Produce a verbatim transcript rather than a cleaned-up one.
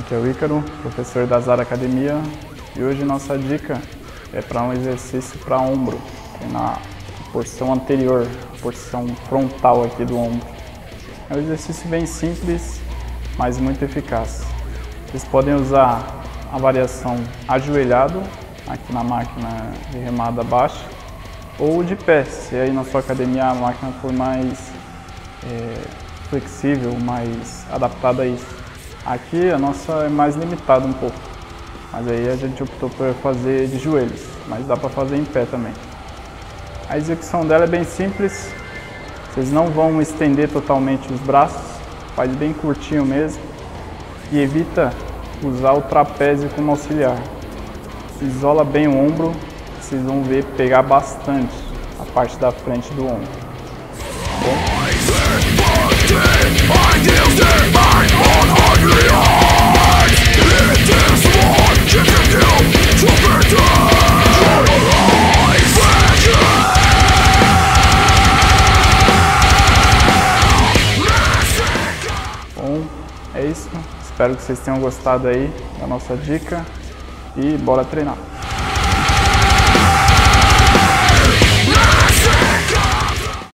Aqui é o Ícaro, professor da Zara Academia, e hoje nossa dica é para um exercício para ombro, que é na porção anterior, a porção frontal aqui do ombro. É um exercício bem simples, mas muito eficaz. Vocês podem usar a variação ajoelhado, aqui na máquina de remada baixa, ou de pé, se aí na sua academia a máquina for mais é, flexível, mais adaptada a isso. Aqui a nossa é mais limitada um pouco, mas aí a gente optou por fazer de joelhos, mas dá para fazer em pé também. A execução dela é bem simples, vocês não vão estender totalmente os braços, faz bem curtinho mesmo e evita usar o trapézio como auxiliar. Isola bem o ombro, vocês vão ver pegar bastante a parte da frente do ombro. Tá bom? Bom, é isso. Espero que vocês tenham gostado aí da nossa dica e bora treinar.